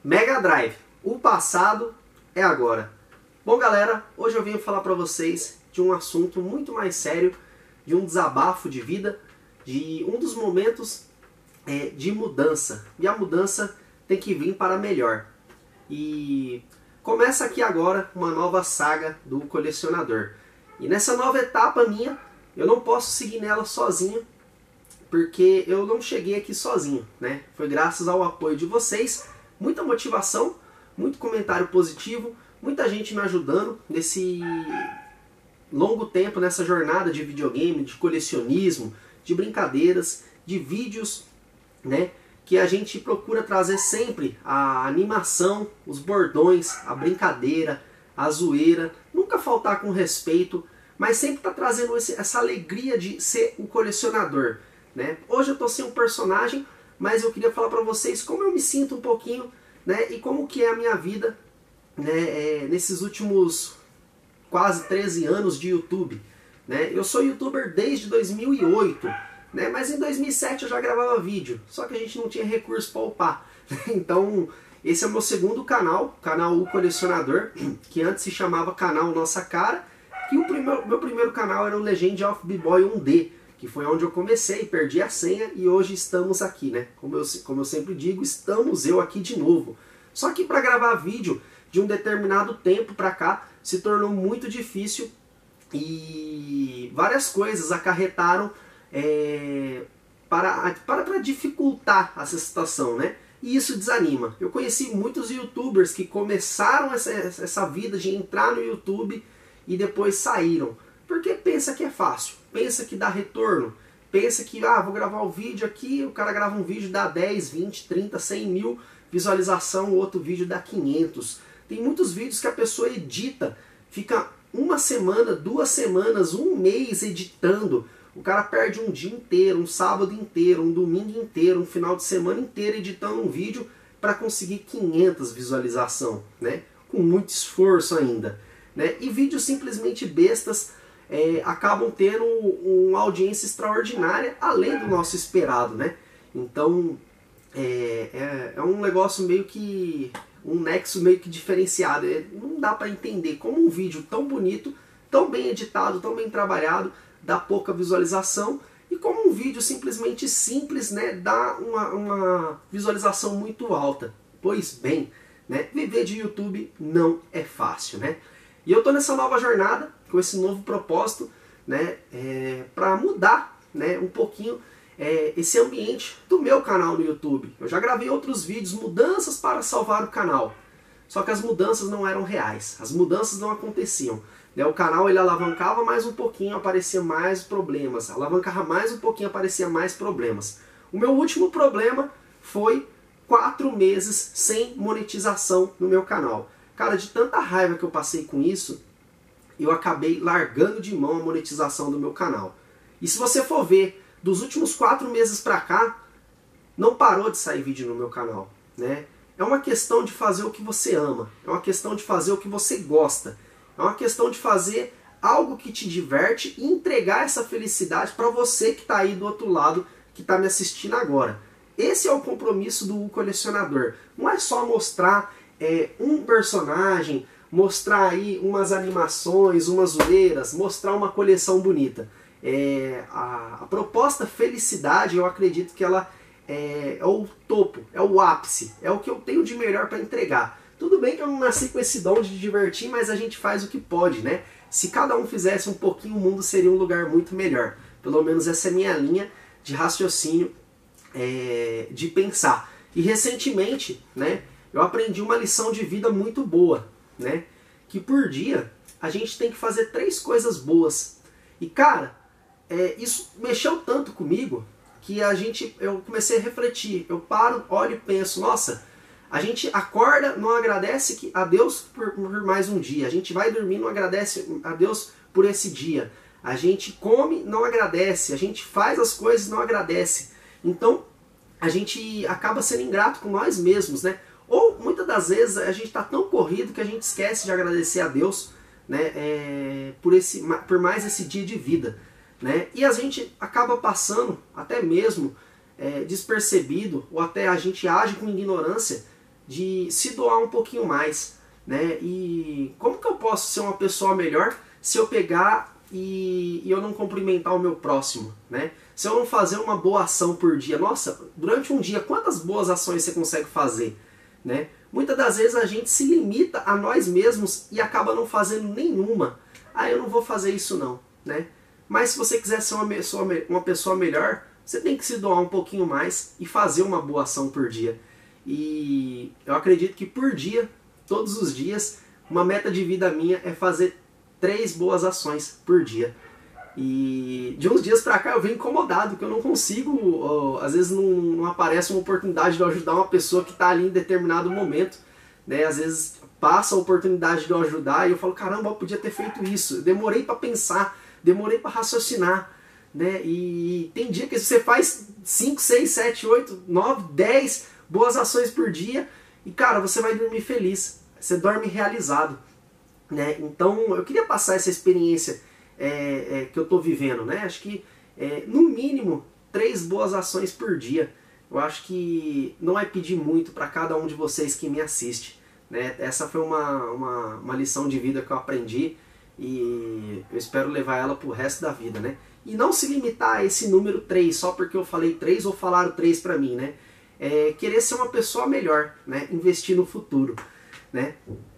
Mega Drive, o passado é agora. Bom galera, hoje eu venho falar para vocês de um assunto muito mais sério, de um desabafo de vida, de um dos momentos de mudança. E a mudança tem que vir para melhor. E começa aqui agora uma nova saga do colecionador. E nessa nova etapa minha, eu não posso seguir nela sozinho, porque eu não cheguei aqui sozinho, né? Foi graças ao apoio de vocês, muita motivação, muito comentário positivo, muita gente me ajudando nesse longo tempo, nessa jornada de videogame, de colecionismo, de brincadeiras, de vídeos, né? Que a gente procura trazer sempre a animação, os bordões, a brincadeira, a zoeira, nunca faltar com respeito, mas sempre tá trazendo essa alegria de ser um colecionador, né? Hoje eu tô sem um personagem, mas eu queria falar para vocês como eu me sinto um pouquinho, né? E como que é a minha vida, né? Nesses últimos quase 13 anos de YouTube, né? Eu sou youtuber desde 2008, né? Mas em 2007 eu já gravava vídeo, só que a gente não tinha recurso para upar. Então esse é o meu segundo canal, canal O Colecionador, que antes se chamava Canal Nossa Cara, e meu primeiro canal era o Legend of B-Boy 1D, que foi onde eu comecei, perdi a senha e hoje estamos aqui, né? Como eu sempre digo, estamos eu aqui de novo. Só que para gravar vídeo de um determinado tempo para cá se tornou muito difícil e várias coisas acarretaram para dificultar essa situação, né? E isso desanima. Eu conheci muitos youtubers que começaram essa vida de entrar no YouTube e depois saíram. Porque pensa que é fácil, pensa que dá retorno, pensa que vou gravar o vídeo aqui, o cara grava um vídeo, dá 10, 20, 30, 100 mil visualização, o outro vídeo dá 500. Tem muitos vídeos que a pessoa edita, fica uma semana, 2 semanas, um mês editando. O cara perde um dia inteiro, um sábado inteiro, um domingo inteiro, um final de semana inteiro editando um vídeo para conseguir 500 visualização, né? Com muito esforço ainda, né? E vídeos simplesmente bestas acabam tendo uma audiência extraordinária, além do nosso esperado, né? Então é um negócio meio que um nexo meio que diferenciado. Não dá para entender como um vídeo tão bonito, tão bem editado, tão bem trabalhado, dá pouca visualização, e como um vídeo simplesmente simples, né, dá uma visualização muito alta. Pois bem, né, viver de YouTube não é fácil, né? E eu tô nessa nova jornada, com esse novo propósito, né, para mudar, né, um pouquinho esse ambiente do meu canal no YouTube. Eu já gravei outros vídeos, mudanças para salvar o canal. Só que as mudanças não eram reais, as mudanças não aconteciam. O canal ele alavancava mais um pouquinho, aparecia mais problemas. Alavancava mais um pouquinho, aparecia mais problemas. O meu último problema foi 4 meses sem monetização no meu canal. Cara, de tanta raiva que eu passei com isso, eu acabei largando de mão a monetização do meu canal. E se você for ver, dos últimos 4 meses pra cá, não parou de sair vídeo no meu canal, né? É uma questão de fazer o que você ama, é uma questão de fazer o que você gosta, é uma questão de fazer algo que te diverte e entregar essa felicidade para você que está aí do outro lado, que está me assistindo agora. Esse é o compromisso do colecionador. Não é só mostrar um personagem, mostrar aí umas animações, umas zoeiras, mostrar uma coleção bonita. A proposta felicidade, eu acredito que ela é o topo, é o ápice, é o que eu tenho de melhor para entregar. Tudo bem que eu não nasci com esse dom de divertir, mas a gente faz o que pode, né? Se cada um fizesse um pouquinho, o mundo seria um lugar muito melhor. Pelo menos essa é a minha linha de raciocínio, de pensar. E recentemente, né, eu aprendi uma lição de vida muito boa, né? Que por dia a gente tem que fazer 3 coisas boas. E cara, isso mexeu tanto comigo que eu comecei a refletir. Eu paro, olho e penso, nossa, a gente acorda, não agradece a Deus por mais um dia. A gente vai dormir, não agradece a Deus por esse dia. A gente come, não agradece. A gente faz as coisas, não agradece. Então, a gente acaba sendo ingrato com nós mesmos, né? Ou, muitas das vezes, a gente está tão corrido que a gente esquece de agradecer a Deus, né, por mais esse dia de vida, né? E a gente acaba passando, até mesmo despercebido, ou até a gente age com ignorância, de se doar um pouquinho mais, né? E como que eu posso ser uma pessoa melhor se eu pegar e eu não cumprimentar o meu próximo, né? Se eu não fazer uma boa ação por dia, nossa, durante um dia, quantas boas ações você consegue fazer, né? Muitas das vezes a gente se limita a nós mesmos e acaba não fazendo nenhuma. Ah, eu não vou fazer isso não, né? Mas se você quiser ser uma pessoa melhor, você tem que se doar um pouquinho mais e fazer uma boa ação por dia. E eu acredito que por dia, todos os dias, uma meta de vida minha é fazer 3 boas ações por dia. E de uns dias pra cá eu venho incomodado, que eu não consigo, às vezes não aparece uma oportunidade de eu ajudar uma pessoa que está ali em determinado momento, né? Às vezes passa a oportunidade de eu ajudar e eu falo, caramba, eu podia ter feito isso. Eu demorei para pensar, demorei para raciocinar, né? E tem dia que você faz 5, 6, 7, 8, 9, 10 boas ações por dia e, cara, você vai dormir feliz, você dorme realizado, né? Então eu queria passar essa experiência que eu estou vivendo, né? Acho que no mínimo 3 boas ações por dia. Eu acho que não é pedir muito para cada um de vocês que me assiste, né? Essa foi uma lição de vida que eu aprendi e eu espero levar ela pro resto da vida, né? E não se limitar a esse número 3 só porque eu falei 3 ou falaram 3 para mim, né? Querer ser uma pessoa melhor, né? Investir no futuro, né?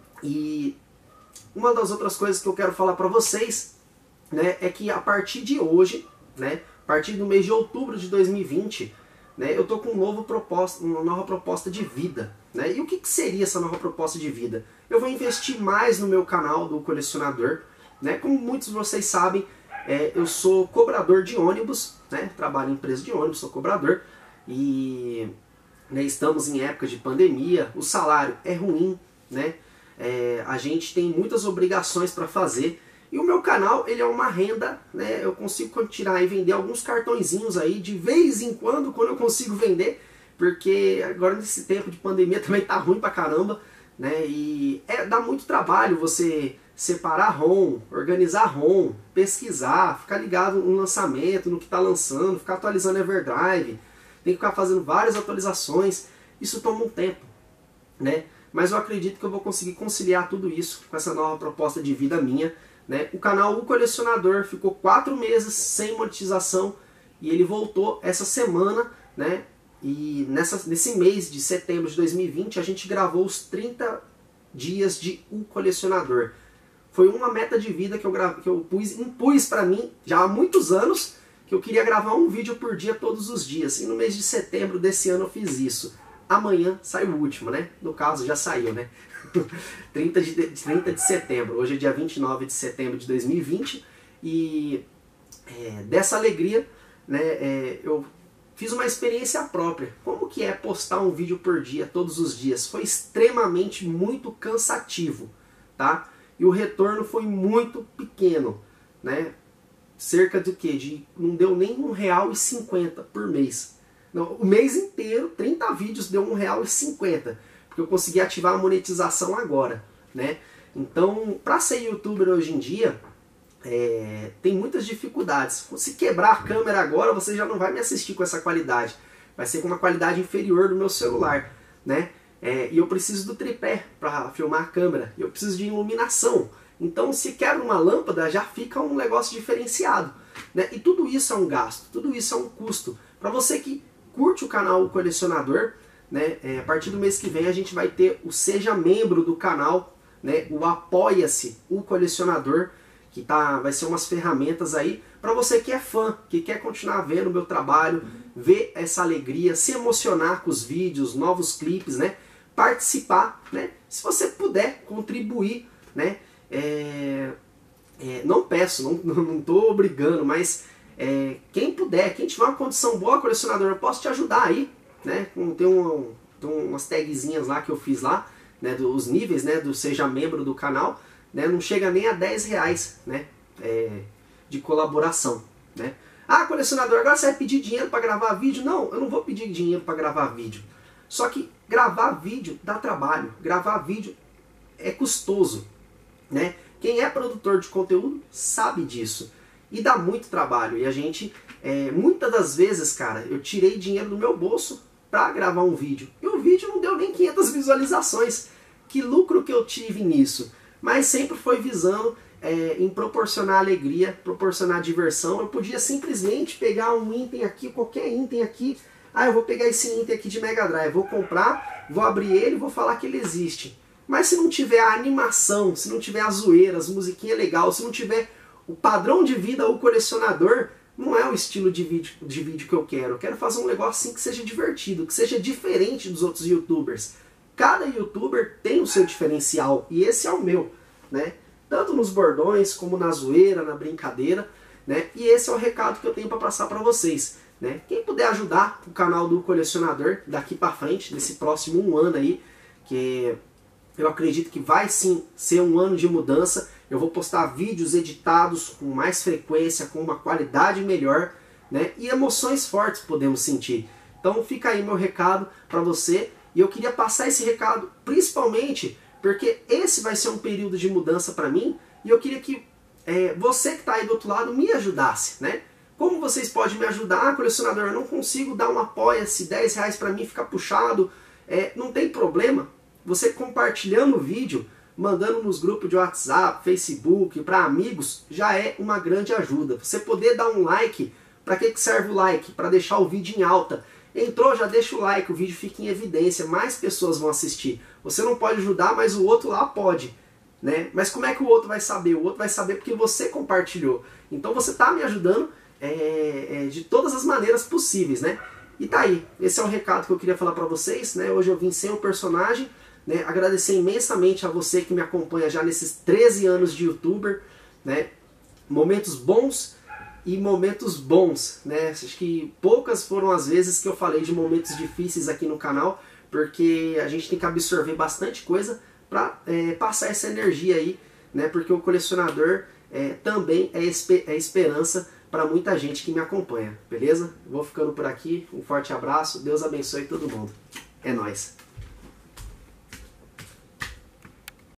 E uma das outras coisas que eu quero falar para vocês, né, é que a partir de hoje, né, a partir do mês de outubro de 2020, né, eu tô com uma nova proposta de vida, né? E o que seria essa nova proposta de vida? Eu vou investir mais no meu canal do colecionador, né? Como muitos de vocês sabem, eu sou cobrador de ônibus, né? Trabalho em empresa de ônibus, sou cobrador e, né, estamos em época de pandemia, o salário é ruim, né? A gente tem muitas obrigações para fazer. E o meu canal, ele é uma renda, né? Eu consigo tirar e vender alguns cartõezinhos aí de vez em quando eu consigo vender, porque agora nesse tempo de pandemia também tá ruim pra caramba, né? E dá muito trabalho você separar ROM, organizar ROM, pesquisar, ficar ligado no lançamento, no que tá lançando, ficar atualizando Everdrive, tem que ficar fazendo várias atualizações, isso toma um tempo, né? Mas eu acredito que eu vou conseguir conciliar tudo isso com essa nova proposta de vida minha, né? O canal O Colecionador ficou 4 meses sem monetização e ele voltou essa semana, né? E nesse mês de setembro de 2020 a gente gravou os 30 dias de O Colecionador. Foi uma meta de vida que eu impus para mim já há muitos anos, que eu queria gravar um vídeo por dia todos os dias. E no mês de setembro desse ano eu fiz isso. Amanhã sai o último, né? No caso já saiu, né? 30 de setembro, hoje é dia 29 de setembro de 2020 e dessa alegria, né, eu fiz uma experiência própria. Como que é postar um vídeo por dia, todos os dias? Foi extremamente muito cansativo, tá? E o retorno foi muito pequeno, né? Cerca do que? Não deu nem R$1,50 por mês. Não, o mês inteiro, 30 vídeos deu R$1,50. Eu consegui ativar a monetização agora, né? Então, para ser youtuber hoje em dia, tem muitas dificuldades. Se quebrar a câmera agora, você já não vai me assistir com essa qualidade. Vai ser com uma qualidade inferior do meu celular, né? E eu preciso do tripé para filmar a câmera. Eu preciso de iluminação. Então, se quebra uma lâmpada, já fica um negócio diferenciado, né? E tudo isso é um gasto, tudo isso é um custo. Para você que curte o canal O Colecionador, né, a partir do mês que vem a gente vai ter o Seja Membro do canal, né, o Apoia-se, o Colecionador, que vai ser umas ferramentas aí para você que é fã, que quer continuar vendo o meu trabalho, ver essa alegria, se emocionar com os vídeos, novos clipes, né, participar, né, se você puder contribuir, né, não peço, não estou obrigando, mas quem puder, quem tiver uma condição boa, colecionador, eu posso te ajudar aí, né? Tem umas tagzinhas lá que eu fiz lá, né, dos níveis, né, do Seja Membro do canal, né, não chega nem a R$10, né, de colaboração, né. Ah, colecionador, agora você vai pedir dinheiro para gravar vídeo? Não, eu não vou pedir dinheiro para gravar vídeo. Só que gravar vídeo dá trabalho, gravar vídeo é custoso, né. Quem é produtor de conteúdo sabe disso. E dá muito trabalho. E a gente, muitas das vezes, cara, eu tirei dinheiro do meu bolso para gravar um vídeo. E o vídeo não deu nem 500 visualizações. Que lucro que eu tive nisso? Mas sempre foi visando em proporcionar alegria, proporcionar diversão. Eu podia simplesmente pegar um item aqui, qualquer item aqui. Eu vou pegar esse item aqui de Mega Drive, vou comprar, vou abrir ele e vou falar que ele existe. Mas se não tiver a animação, se não tiver a zoeira, as musiquinhas legais, se não tiver o padrão de vida, o colecionador, não é o estilo de vídeo que eu quero. Eu quero fazer um negócio assim que seja divertido, que seja diferente dos outros youtubers. Cada youtuber tem o seu diferencial, e esse é o meu, né? Tanto nos bordões, como na zoeira, na brincadeira, né? E esse é o recado que eu tenho para passar para vocês, né? Quem puder ajudar o canal do Colecionador daqui para frente, nesse próximo 1 ano aí, que eu acredito que vai sim ser um ano de mudança. Eu vou postar vídeos editados com mais frequência, com uma qualidade melhor, né? E emoções fortes podemos sentir. Então fica aí meu recado para você. E eu queria passar esse recado principalmente porque esse vai ser um período de mudança para mim. E eu queria que você que está aí do outro lado me ajudasse, né? Como vocês podem me ajudar, colecionador? Eu não consigo dar um apoia-se, 10 reais para mim ficar puxado. Não tem problema. Você compartilhando o vídeo, mandando nos grupos de WhatsApp, Facebook, para amigos, já é uma grande ajuda. Você poder dar um like, para que serve o like? Para deixar o vídeo em alta. Entrou, já deixa o like, o vídeo fica em evidência, mais pessoas vão assistir. Você não pode ajudar, mas o outro lá pode, né? Mas como é que o outro vai saber? O outro vai saber porque você compartilhou. Então você está me ajudando de todas as maneiras possíveis, né? E tá aí, esse é o recado que eu queria falar para vocês, né? Hoje eu vim sem o personagem, né? Agradecer imensamente a você que me acompanha já nesses 13 anos de youtuber, né? Momentos bons e momentos bons, né? Acho que poucas foram as vezes que eu falei de momentos difíceis aqui no canal, porque a gente tem que absorver bastante coisa para passar essa energia aí, né? Porque o colecionador também é esperança para muita gente que me acompanha, beleza? Vou ficando por aqui, um forte abraço, Deus abençoe todo mundo. É nóis!